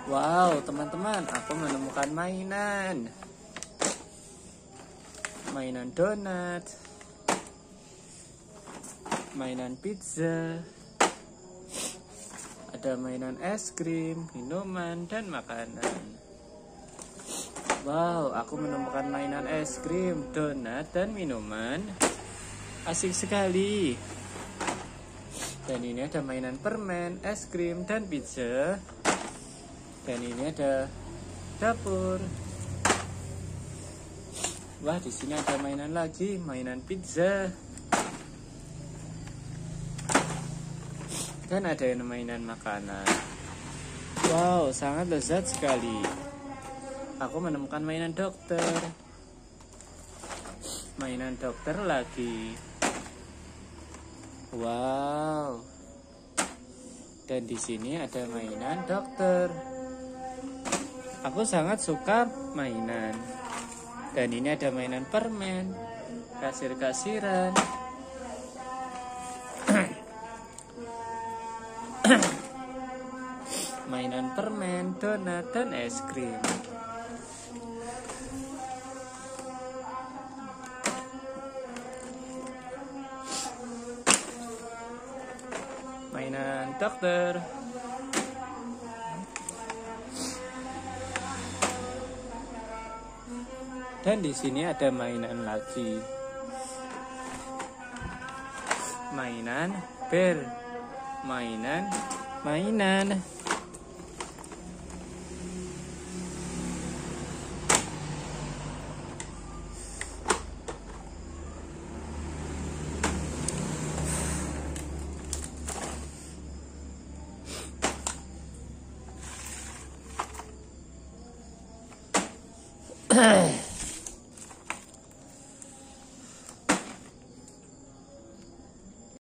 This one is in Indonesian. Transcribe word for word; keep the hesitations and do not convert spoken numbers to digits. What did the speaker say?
Wow, teman-teman, aku menemukan mainan. Mainan donat. Mainan pizza. Ada mainan es krim, minuman, dan makanan. Wow, aku menemukan mainan es krim, donat, dan minuman. Asik sekali. Dan ini ada mainan permen, es krim, dan pizza. Dan ini ada dapur. Wah, di sini ada mainan lagi, mainan pizza. Dan ada mainan makanan. Wow, sangat lezat sekali. Aku menemukan mainan dokter. Mainan dokter lagi. Wow. Dan di sini ada mainan dokter. Aku sangat suka mainan. Dan ini ada mainan permen, kasir-kasiran. Mainan permen, donat, dan es krim. Mainan dokter. Dan di sini ada mainan lagi. Mainan bear. Mainan, mainan.